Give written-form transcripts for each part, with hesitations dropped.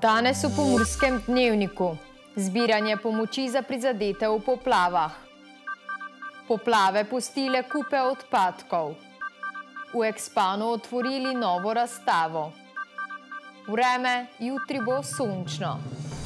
Danes v Pomurskem dnevniku. Zbiranje pomoči za prizadete v poplavah. Poplave pustile kupe odpadkov. V Expanu otvorili novo razstavo. Vreme, jutri bo sončno.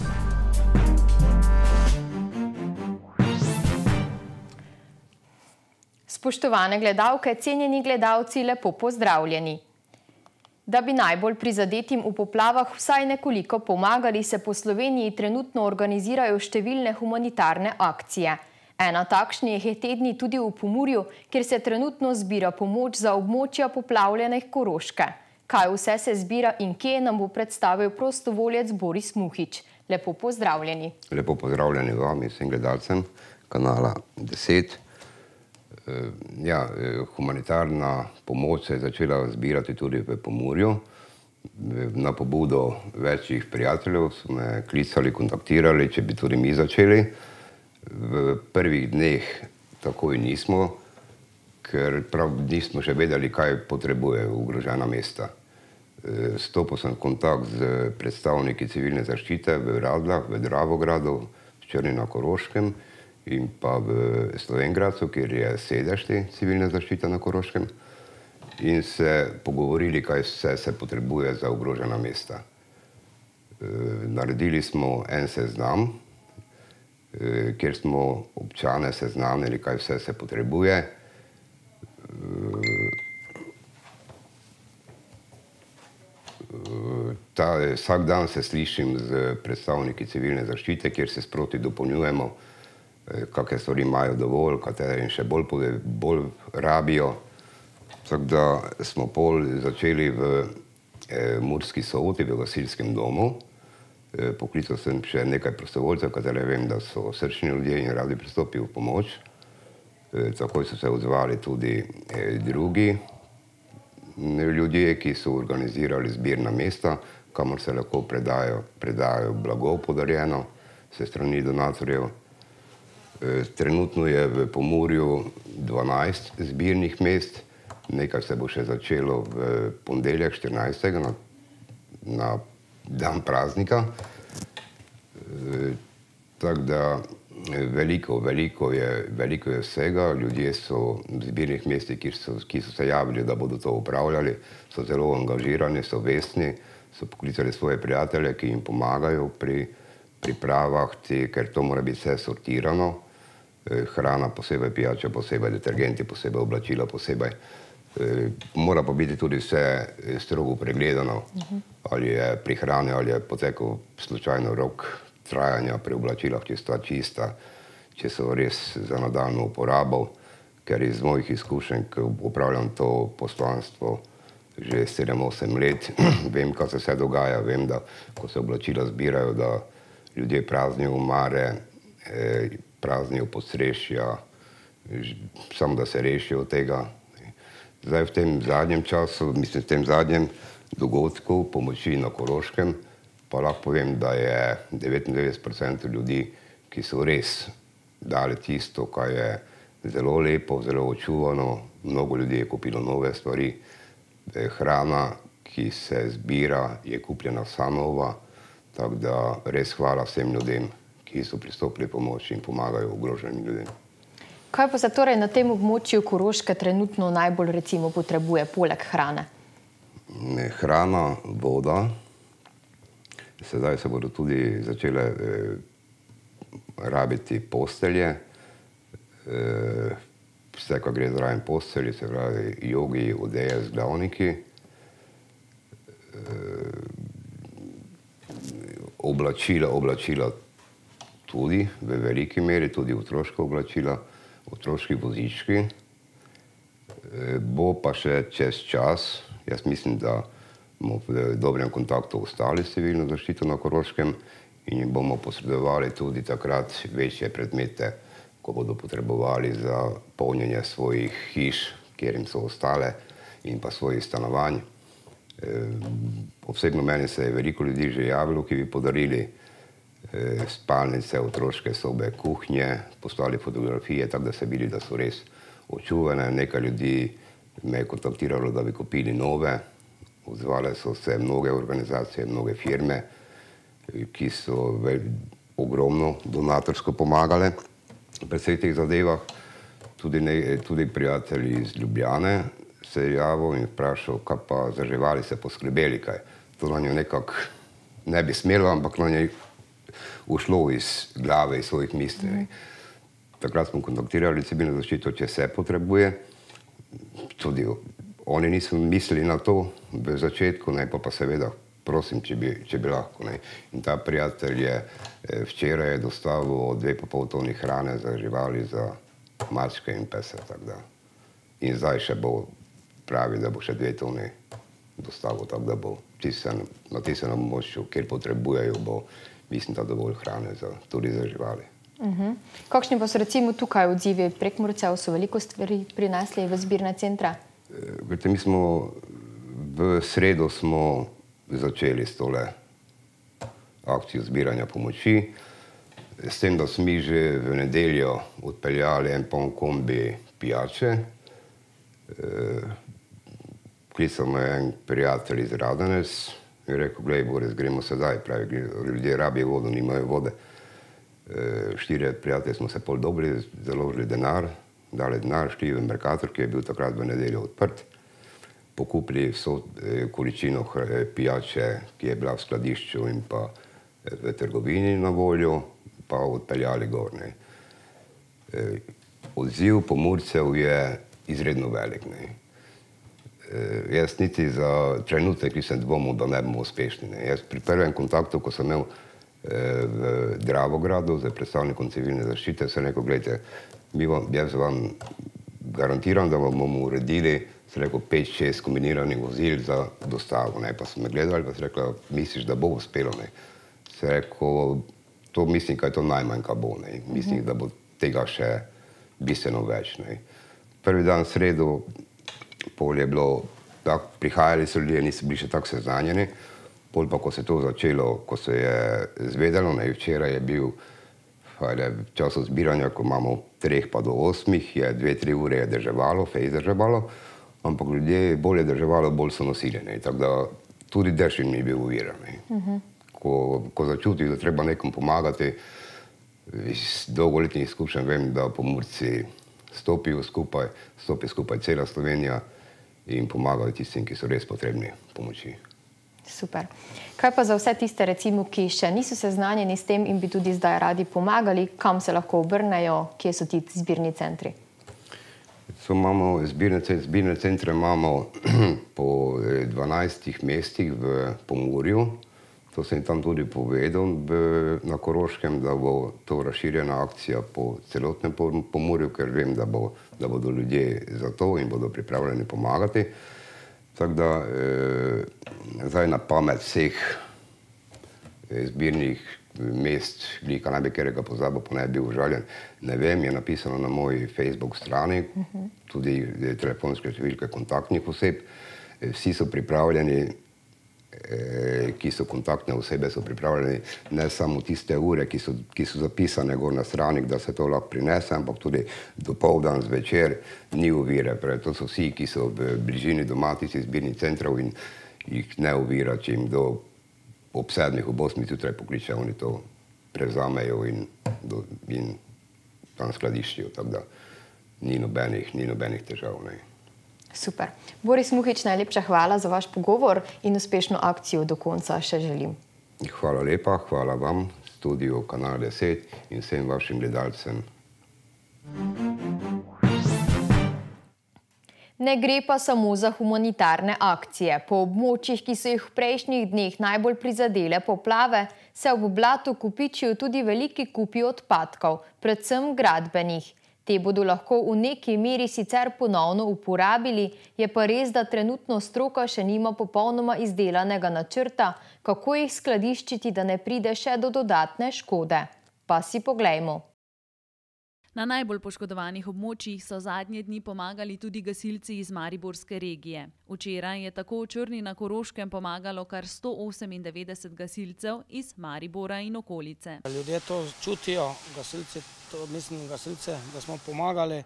Spoštovane gledalke, cenjeni gledalci, lepo pozdravljeni. Da bi najbolj prizadetim v poplavah vsaj nekoliko pomagali, se po Sloveniji trenutno organizirajo številne humanitarne akcije. Ena takšnih je te dni tudi v Pomurju, kjer se trenutno zbira pomoč za območja poplavljenih Koroške. Kaj vse se zbira in kje, nam bo predstavil prostovoljec Boris Muhič. Lepo pozdravljeni. Lepo pozdravljeni vam in vsem gledalcem kanala 10. Humanitarna pomoč se je začela zbirati tudi v Pomurju. Na pobudo večjih prijateljev so me klicali, kontaktirali, če bi tudi mi začeli. V prvih dneh takoj nismo, ker prav nismo še vedeli, kaj potrebuje ogrožena mesta. Stopil sem v kontakt z predstavniki civilne zaščite v Radljah, v Dravogradu, v Črni na Koroškem in pa v Slovenj Gradcu, kjer je sedež te civilne zaščite na Koroškem, in se pogovorili, kaj vse se potrebuje za ogrožena mesta. Naredili smo en seznam, kjer smo občane seznanili, kaj vse se potrebuje. Vsak dan se slišim z predstavniki civilne zaščite, kjer se sproti dopolnjujemo, kakšne stvari imajo dovolj, katere in še bolj rabijo. Tako da smo pol začeli v Murski Soboti, v gasilskem domu. Poklical sem še nekaj prostovoljcev, katere vem, da so srčni ljudje in radi pristopijo v pomoč. Takoj so se odzvali tudi drugi ljudje, ki so organizirali zbirna mesta, kamor se lahko predajo blago podarjeno s strani donatorjev. Trenutno je v Pomurju 12 zbirnih mest, nekaj se bo še začelo v ponedeljek 14. na dan praznika. Tako da veliko je vsega. Ljudje so v zbirnih mestih, ki so se javili, da bodo to upravljali, so zelo angažirani, so vestni, so poklicali svoje prijatelje, ki jim pomagajo pri pripravah, ker to mora biti vse sortirano. Hrana posebej, pijača posebej, detergenti posebej, oblačila posebej. Mora pa biti tudi vse strogo pregledano, ali je pri hrani, ali je potekel slučajno rok trajanja pri oblačilah, če sta čista, če so res za nadaljnjo uporabo, ker iz mojih izkušenj, ko upravljam to poslanstvo že 7-8 let, vem, kaj se vse dogaja, vem, da ko se oblačila zbirajo, da ljudje praznijo omare, praznijo podstrešja, samo da se rešijo tega. Zdaj v tem zadnjem času, mislim, v tem zadnjem dogodku pomoči na Koroškem, pa lahko povem, da je 99% ljudi, ki so res dali tisto, kar je zelo lepo, zelo očuvano. Mnogo ljudi je kupilo nove stvari. Hrana, ki se zbira, je kupljena vsa nova. Tako da res hvala vsem ljudem, ki so pristopili pomoč in pomagajo ogroženim ljudem. Kaj pa se torej na tem območju Koroške trenutno najbolj recimo potrebuje, poleg hrane? Hrana, voda. Sedaj se bodo tudi začele rabiti postelje. Vse, kar gre zraven postelji, se pravi jogi, odeje, vzglavniki. Oblačila tudi v veliki meri, tudi otroška oblačila, otroški vozički. Bo pa še čez čas, jaz mislim, da bomo v dobrem kontaktu ostali s civilno zaščito na Koroškem in bomo posredovali tudi takrat večje predmete, ko bodo potrebovali za polnjenje svojih hiš, kjer jim so ostale, in pa svojih stanovanj. Osebno meni se je veliko ljudi že javilo, ki bi podarili spalnice, otroške sobe, kuhnje, poslali fotografije, tako da se vidi, da so res očuvane. Nekaj ljudi me je kontaktiralo, da bi kupili nove. Odzvale so se mnoge organizacije, mnoge firme. ki so ogromno donatorsko pomagale pri vseh teh zadevah. Tudi prijatelji iz Ljubljane se je javil in vprašal, kaj pa za živali se poskrbeli kaj. To na njo nekako ne bi smelo, ampak na njej ušlo iz glave, iz svojih misli. Takrat smo kontaktirali civilno zaščito, če se potrebuje. Tudi oni niso mislili na to v začetku, pa seveda prosim, če bi lahko. In ta prijatelj je včeraj dostavil 2,5 toni hrane za živali, za mačke in pese. In zdaj še bo pravi, da bo še 2 toni dostavil, tako da bo na tisenem območju, kjer potrebujejo, bo mislim, da dovolj hrane tudi za živali. Kakšni pa so recimo tukaj odzivi Prekmurcev? So veliko stvari prinesli v zbirne centre? Mi smo v sredo začeli s tole akcijo zbiranja pomoči. S tem, da smo mi že v nedeljo odpeljali en poln kombi pijače. Klical me en prijatelj iz Radenec in je rekel, glej Boris, gremo sedaj, pravi, ljudje rabijo vodo, nimajo vode. 4 prijatelji smo se pol dobili, založili denar, dali denar, šli v Mercator, ki je bil takrat v nedeljo odprt, pokupili vso količino pijače, ki je bila v skladišču in pa v trgovini na voljo, pa odpeljali gor. Odziv Pomurcev je izredno velik. Jaz niti za trenutek nisem dvomil, da ne bomo uspešni. Jaz pri prvem kontaktu, ko sem imel v Dravogradu z predstavnikom civilne zaščite, sem rekel, gledajte, jaz vam garantiram, da vam bomo uredili 5-6 kombiniranih vozil za dostavo. Pa so me gledali, pa so rekli, misliš, da bo uspelo? Sem rekel, to mislim, kaj to najmanj, kaj bo. Mislim, da bo tega še bistveno več. Prvi dan v sredo pol je bilo, prihajali so ljudje, niso bili še tako seznanjeni. Pol pa, ko se je to začelo, ko se je zvedelo, včeraj je bil v času zbiranja, ko imamo 3 pa do 8, je 2-3 ure je deževalo, fejs deževalo, ampak ljudje bolj je deževalo, bolj so nosili. Tako da tudi dež jim ni bil ovira. Ko začutim, da treba nekom pomagati, iz dolgoletnih izkušenj vem, da Pomurci stopi skupaj cela Slovenija in pomagajo tistim, ki so res potrebni pomoči. Super. Kaj pa za vse tiste, recimo, ki še niso seznanjeni s tem in bi tudi zdaj radi pomagali, kam se lahko obrnejo, kje so ti zbirni centri? Zbirne centre imamo po 12 mestih v Pomurju. To sem tam tudi povedal na Koroškem, da bo to razširjena akcija po celotnem Pomurju, ker vem, da bodo ljudje za to in bodo pripravljeni pomagati. Tako da zdaj na pamet vseh zbirnih mest, glika ne bi katerega pozabil, pa ne bi bil užaljen. Ne vem, je napisano na moji Facebook strani, tudi telefonske številke kontaktnih oseb. Vsi so pripravljeni, ki so kontaktne osebe, so pripravljeni ne samo tiste ure, ki so zapisane gor na strani, da se to lahko prinese, ampak tudi dopoldan, zvečer, ni ovire. To so vsi, ki so v bližini doma tistih zbirnih centrov in jih ne ovira, če jim ob 7, ob 8 zjutraj pokliče, oni to prevzamejo in tam skladiščijo, tako da ni nobenih težav. Super. Boris Muhič, najlepša hvala za vaš pogovor in uspešno akcijo do konca še želim. Hvala lepa, hvala vam, studiu Kanal 10 in vsem vašim gledalcem. Ne gre pa samo za humanitarne akcije. Po območjih, ki so jih v prejšnjih dneh najbolj prizadele poplave, se ob blatu kopičijo tudi veliki kupi odpadkov, predvsem gradbenih. Te bodo lahko v neki meri sicer ponovno uporabili, je pa res, da trenutno stroka še nima popolnoma izdelanega načrta, kako jih skladiščiti, da ne pride še do dodatne škode. Pa si poglejmo. Na najbolj poškodovanih območjih so zadnje dni pomagali tudi gasilci iz mariborske regije. Včeraj je tako v Črni na Koroškem pomagalo kar 198 gasilcev iz Maribora in okolice. Ljudje to čutijo, gasilce, da smo pomagali,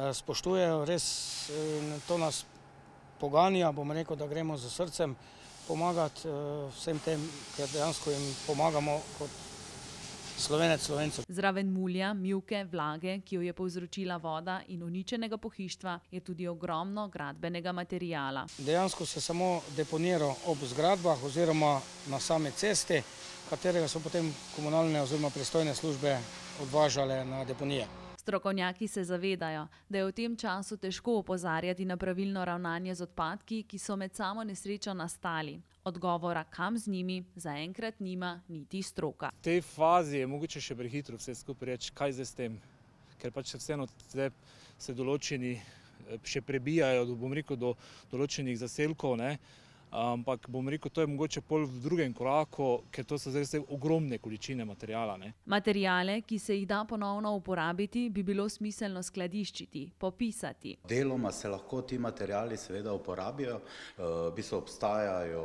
spoštujejo, res to nas poganja, bom rekel, da gremo z srcem pomagati vsem tem, ker dejansko jim pomagamo kot Slovenec Slovencu. Zraven mulja, mivke, vlage, ki jo je povzročila voda in uničenega pohištva, je tudi ogromno gradbenega materiala. Dejansko se samo deponira ob zgradbah oziroma na same cesti, katerega so potem komunalne oziroma pristojne službe odvažale na deponije. Strokovnjaki se zavedajo, da je v tem času težko opozarjati na pravilno ravnanje z odpadki, ki so med samo nesrečo nastali. Odgovora, kam z njimi, zaenkrat nima niti stroka. V tej fazi je mogoče še prehitro vse skupaj reči, kaj zdaj s tem, ker pač vseeno se določeni še prebijajo, bom rekel, do določenih zaselkov, ne? Ampak bom rekel, to je mogoče pol v drugem koraku, ker to so zdaj ogromne količine materijala. Materijale, ki se jih da ponovno uporabiti, bi bilo smiselno skladiščiti, popisati. Deloma se lahko ti materijali seveda uporabijo, v bistvu obstajajo,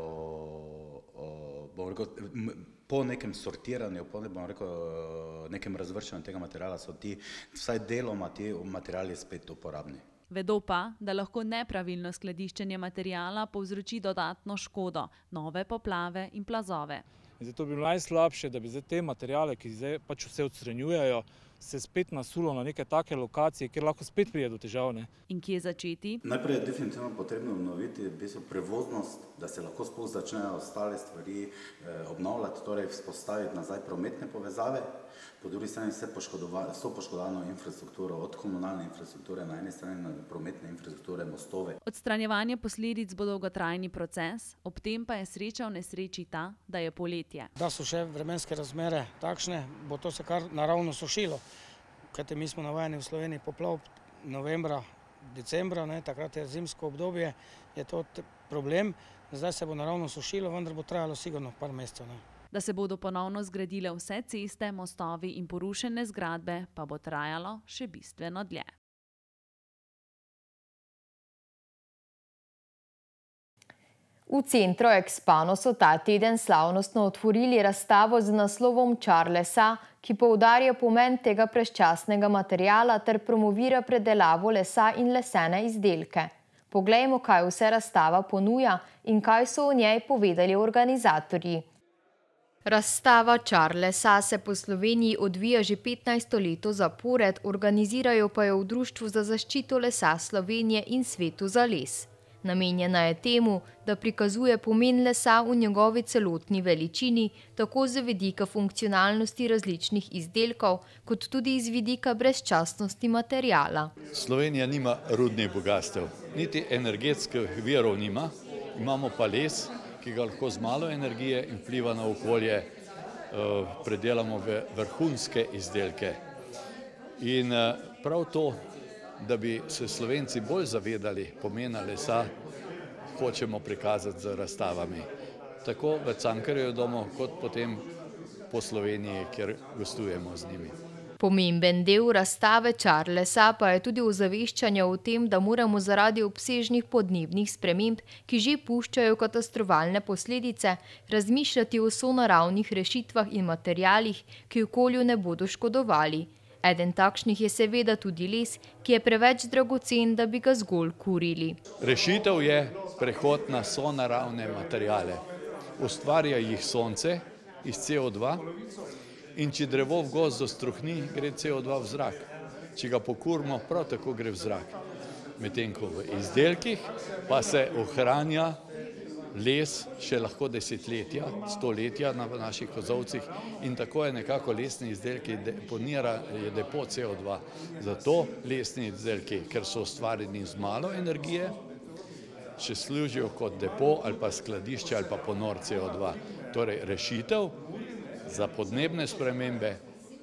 bom rekel, po nekem sortiranju, po nekem razvrščanju tega materijala so ti, vsaj deloma ti materijali spet uporabni. Vedo pa, da lahko nepravilno skladiščenje materijala povzroči dodatno škodo, nove poplave in plazove. Zato bi bilo najslabše, da bi zdaj te materijale, ki zdaj pač vse odstranjujejo, se spet nasulo na neke take lokacije, kjer lahko spet pride do težav. In kje začeti? Najprej je definitivno potrebno obnoviti prevoznost, da se lahko sploh začnejo ostale stvari obnavljati, torej vzpostaviti nazaj prometne povezave, po drugi strani so poškodovano infrastrukturo, od komunalne infrastrukture na eni strani, prometne infrastrukture, mostove. Odstranjevanje posledic bo dolgotrajni proces, ob tem pa je sreča v nesreči ta, da je poletje. Da so še vremenske razmere takšne, bo to se kar naravno sušilo. Kajte mi smo navajeni v Sloveniji poplav novembra, decembra, takrat je zimsko obdobje, je to problem. Zdaj se bo naravno sušilo, vendar bo trajalo sigurno par mesecev. Da se bodo ponovno zgradile vse ceste, mostovi in porušene zgradbe, pa bo trajalo še bistveno dlje. V centru Expano so ta teden slavnostno otvorili razstavo z naslovom Čar lesa, ki poudarja pomen tega preščasnega materijala ter promovira predelavo lesa in lesene izdelke. Poglejmo, kaj vse razstava ponuja in kaj so o njej povedali organizatorji. Razstava Čar lesa se po Sloveniji odvija že 15. leto zapored, organizirajo pa jo v Društvu za zaščito lesa Slovenije in Svetu za les. Namenjena je temu, da prikazuje pomen lesa v njegovi celotni veličini, tako z vidika funkcionalnosti različnih izdelkov, kot tudi iz vidika brezčasnosti materijala. Slovenija nima rudnih bogastev, niti energetskih virov nima, imamo pa les, ki ga lahko z malo energije in vpliva na okolje predelamo v vrhunske izdelke. In prav to, da bi se Slovenci bolj zavedali pomena lesa, hočemo prikazati z razstavami. Tako v Cankarjevem domu, kot potem po Sloveniji, kjer gostujemo z njimi. Pomemben del razstave Čar lesa pa je tudi ozaveščanje o tem, da moramo zaradi obsežnih podnebnih sprememb, ki že puščajo katastrofalne posledice, razmišljati o sonaravnih rešitvah in materialih, ki okolju ne bodo škodovali. Eden takšnih je seveda tudi les, ki je preveč dragocen, da bi ga zgolj kurili. Rešitev je prehod na sonaravne materiale. Ustvarja jih sonce iz CO2 in če drevo v gozdu struhni, gre CO2 v zrak. Če ga pokurimo, prav tako gre v zrak. Medtem ko v izdelkih pa se ohranja les še lahko desetletja, stoletja na naših kozovcih in tako je nekako lesni izdelki deponirajo depot CO2. Zato lesni izdelki, ker so ustvarjeni z malo energije, še služijo kot depo ali pa skladišče ali pa ponor CO2. Torej rešitev za podnebne spremembe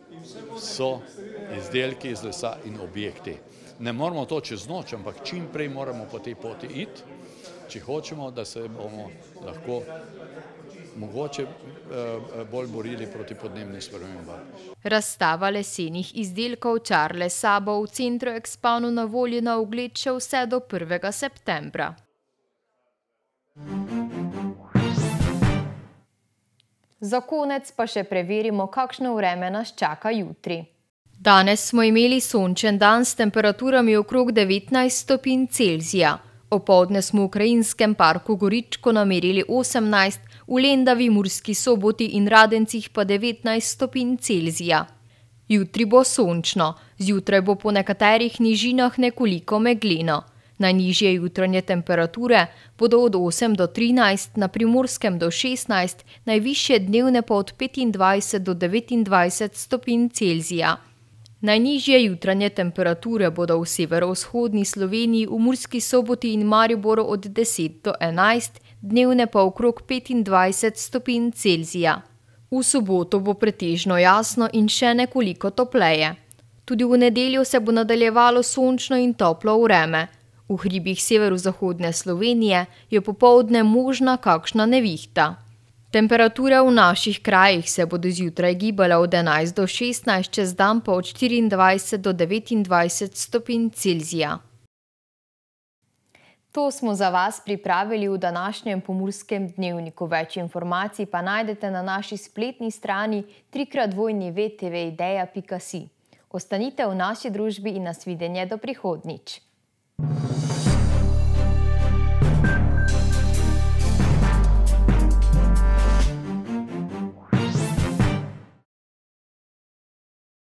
so izdelki iz lesa in objekti. Ne moramo to čez noč, ampak čim prej moramo po tej poti iti, če hočemo, da se bomo lahko mogoče bolj borili proti podnebnim spremembam. Razstava lesenih izdelkov Čar lesa bo v centru Expano na voljo na ogled še vse do 1. septembra. Za konec pa še preverimo, kakšno vreme nas čaka jutri. Danes smo imeli sončen dan s temperaturami okrog 19 stopinj Celzija. Opoldne smo v krajinskem parku Goričko namerili 18, v Lendavi, Murski Soboti in Radencih pa 19 stopinj Celzija. Jutri bo sončno, zjutraj bo po nekaterih nižinah nekoliko megleno. Najnižje jutranje temperature bodo od 8 do 13, na Primorskem do 16, najvišje dnevne pa od 25 do 29 stopinj Celzija. Najnižje jutranje temperature bodo v severovzhodni Sloveniji, v Murski Soboti in Mariboru od 10 do 11, dnevne pa okrog 25 stopinj Celzija. V soboto bo pretežno jasno in še nekoliko topleje. Tudi v nedeljo se bo nadaljevalo sončno in toplo vreme. V hribih severozahodne Slovenije je popoldne možna kakšna nevihta. Temperature v naših krajih se bodo zjutraj gibale od 11 do 16, čez dan pa od 24 do 29 stopinj Celzija. To smo za vas pripravili v današnjem Pomurskem dnevniku. Več informacij pa najdete na naši spletni strani www.tvidea.si. Ostanite v naši družbi in nasvidenje do prihodnjič.